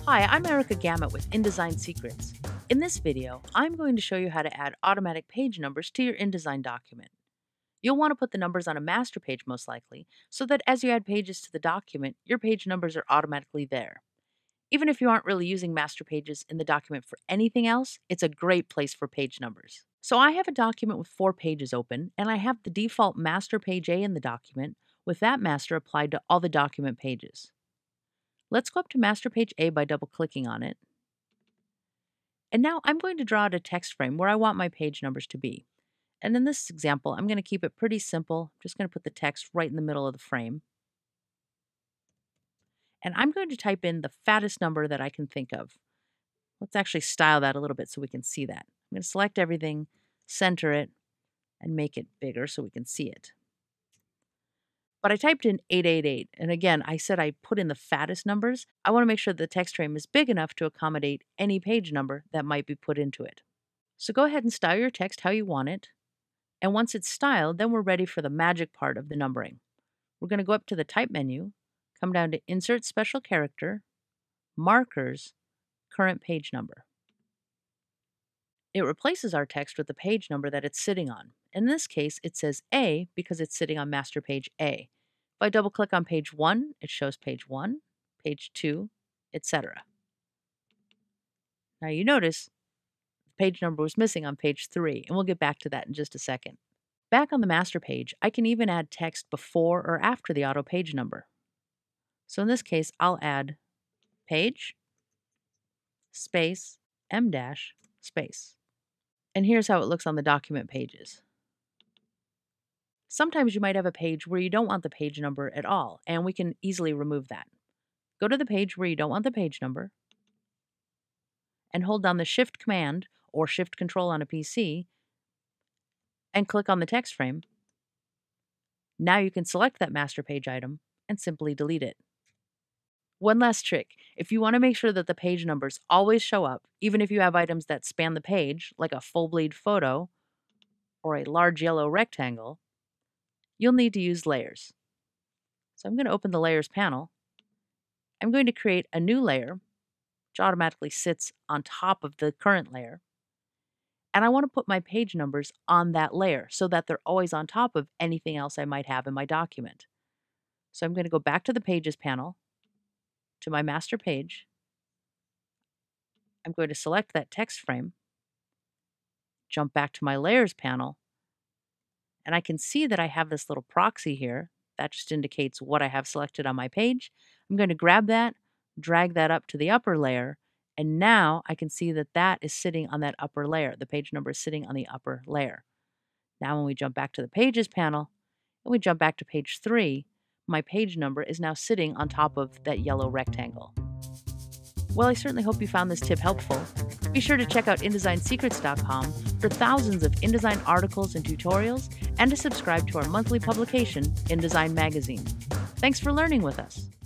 Hi, I'm Erica Gamet with InDesign Secrets. In this video, I'm going to show you how to add automatic page numbers to your InDesign document. You'll want to put the numbers on a master page most likely, so that as you add pages to the document, your page numbers are automatically there. Even if you aren't really using master pages in the document for anything else, it's a great place for page numbers. So I have a document with 4 pages open, and I have the default master page A in the document, with that master applied to all the document pages. Let's go up to master page A by double-clicking on it. And now I'm going to draw out a text frame where I want my page numbers to be. And in this example, I'm going to keep it pretty simple. I'm just going to put the text right in the middle of the frame. And I'm going to type in the fattest number that I can think of. Let's actually style that a little bit so we can see that. I'm going to select everything, center it, and make it bigger so we can see it. But I typed in 888, and again, I said I put in the fattest numbers. I want to make sure the text frame is big enough to accommodate any page number that might be put into it. So go ahead and style your text how you want it. And once it's styled, then we're ready for the magic part of the numbering. We're going to go up to the Type menu, come down to Insert Special Character, Markers, Current Page Number. It replaces our text with the page number that it's sitting on. In this case, it says A because it's sitting on master page A. If I double-click on page 1, it shows page 1, page 2, etc. Now you notice the page number was missing on page 3, and we'll get back to that in just a second. Back on the master page, I can even add text before or after the auto page number. So in this case, I'll add page, space, M dash, space. And here's how it looks on the document pages. Sometimes you might have a page where you don't want the page number at all, and we can easily remove that. Go to the page where you don't want the page number, and hold down the Shift command or Shift Control on a PC, and click on the text frame. Now you can select that master page item and simply delete it. One last trick, if you want to make sure that the page numbers always show up, even if you have items that span the page, like a full bleed photo or a large yellow rectangle, you'll need to use layers. So I'm going to open the Layers panel. I'm going to create a new layer, which automatically sits on top of the current layer. And I want to put my page numbers on that layer so that they're always on top of anything else I might have in my document. So I'm going to go back to the Pages panel, to my master page. I'm going to select that text frame, jump back to my Layers panel, and I can see that I have this little proxy here. That just indicates what I have selected on my page. I'm going to grab that, drag that up to the upper layer, and now I can see that that is sitting on that upper layer. The page number is sitting on the upper layer. Now when we jump back to the Pages panel, and we jump back to page 3, my page number is now sitting on top of that yellow rectangle. Well, I certainly hope you found this tip helpful. Be sure to check out InDesignSecrets.com for thousands of InDesign articles and tutorials, and to subscribe to our monthly publication, InDesign Magazine. Thanks for learning with us.